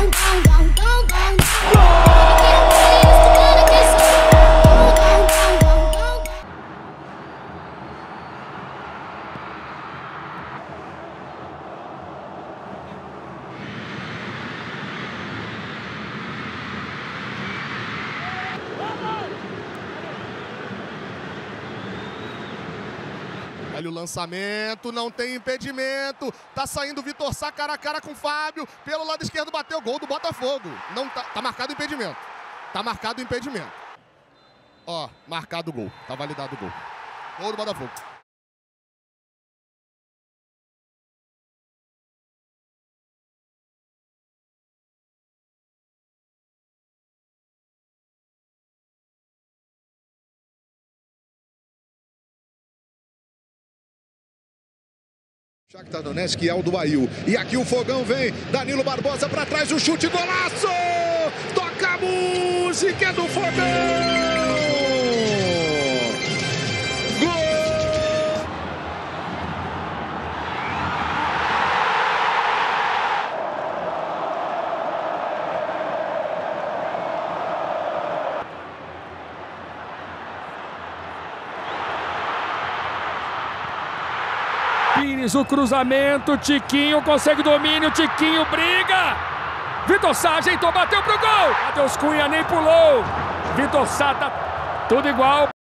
Olha o lançamento, não tem impedimento. Tá saindo o Vitor Sá cara a cara com o Fábio. Pelo lado esquerdo bateu o gol do Botafogo. Não tá marcado o impedimento. Tá marcado o impedimento. Ó, marcado o gol. Tá validado o gol. Gol do Botafogo. Shakhtar Donetsk e Alduail. E aqui o fogão vem. Danilo Barbosa para trás, o chute, golaço! Toca a música do fogão! Gol! Pires, o cruzamento, Tiquinho consegue domínio, Tiquinho briga! Vitor Sá ajeitou, bateu pro gol! Matheus Cunha nem pulou! Vitor Sá tá tudo igual.